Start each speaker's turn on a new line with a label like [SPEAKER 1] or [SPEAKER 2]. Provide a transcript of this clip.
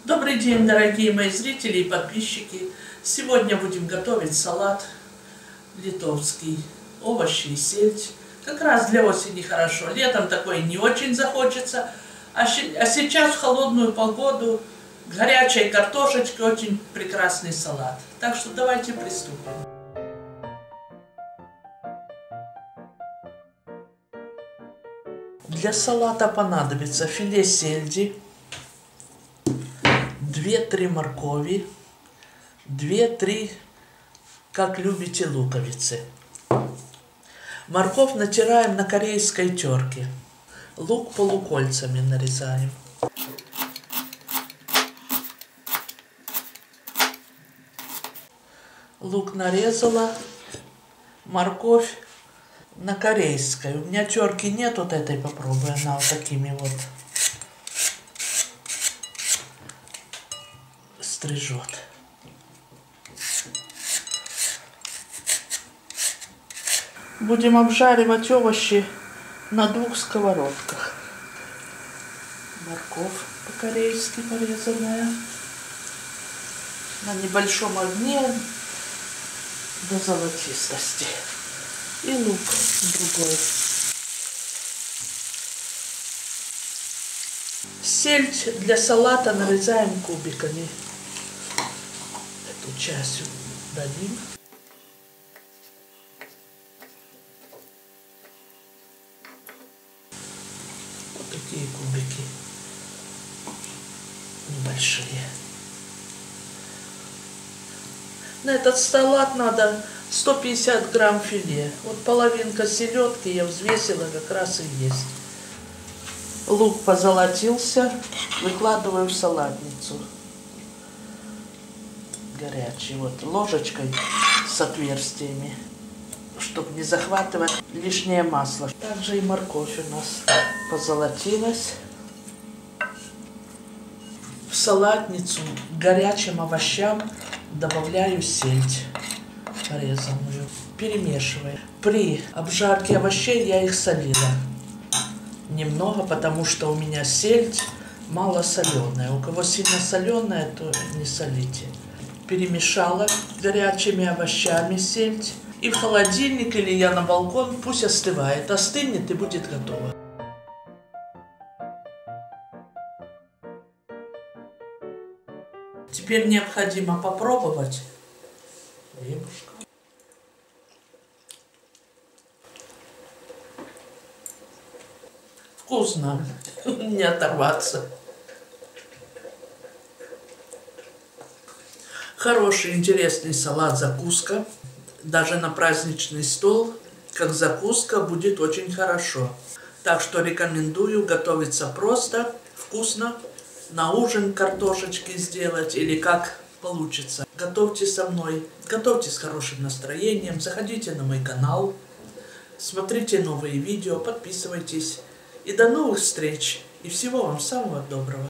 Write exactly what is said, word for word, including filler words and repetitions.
[SPEAKER 1] Добрый день, дорогие мои зрители и подписчики. Сегодня будем готовить салат литовский, овощи и сельдь. Как раз для осени хорошо. Летом такое не очень захочется. А сейчас в холодную погоду горячей картошечкой очень прекрасный салат. Так что давайте приступим. Для салата понадобится филе сельди, две-три моркови, две-три, как любите, луковицы. Морковь натираем на корейской терке. Лук полукольцами нарезаем. Лук нарезала, морковь на корейской. У меня терки нет, вот этой попробую, она вот такими вот стрижет. Будем обжаривать овощи на двух сковородках. Морковь по-корейски порезанная на небольшом огне до золотистости. И лук другой. Сельдь для салата нарезаем кубиками. Эту часть дадим. Вот такие кубики. Небольшие. На этот салат надо сто пятьдесят грамм филе. Вот половинка селедки я взвесила, как раз и есть. Лук позолотился, выкладываю в салатницу. Горячий. Вот ложечкой с отверстиями, чтобы не захватывать лишнее масло. Также и морковь у нас позолотилась. В салатницу к горячим овощам добавляю сельдь порезанную. Перемешиваю. При обжарке овощей я их солила немного, потому что у меня сельдь мало соленая. У кого сильно соленая, то не солите. Перемешала горячими овощами сельдь. И в холодильник или я на балкон, пусть остывает. Остынет и будет готово. Теперь необходимо попробовать хлебушка. Вкусно, не оторваться. Хороший, интересный салат, закуска. Даже на праздничный стол, как закуска, будет очень хорошо. Так что рекомендую, готовиться просто, вкусно. На ужин картошечки сделать или как получится. Готовьте со мной, готовьте с хорошим настроением, заходите на мой канал, смотрите новые видео, подписывайтесь. И до новых встреч, и всего вам самого доброго.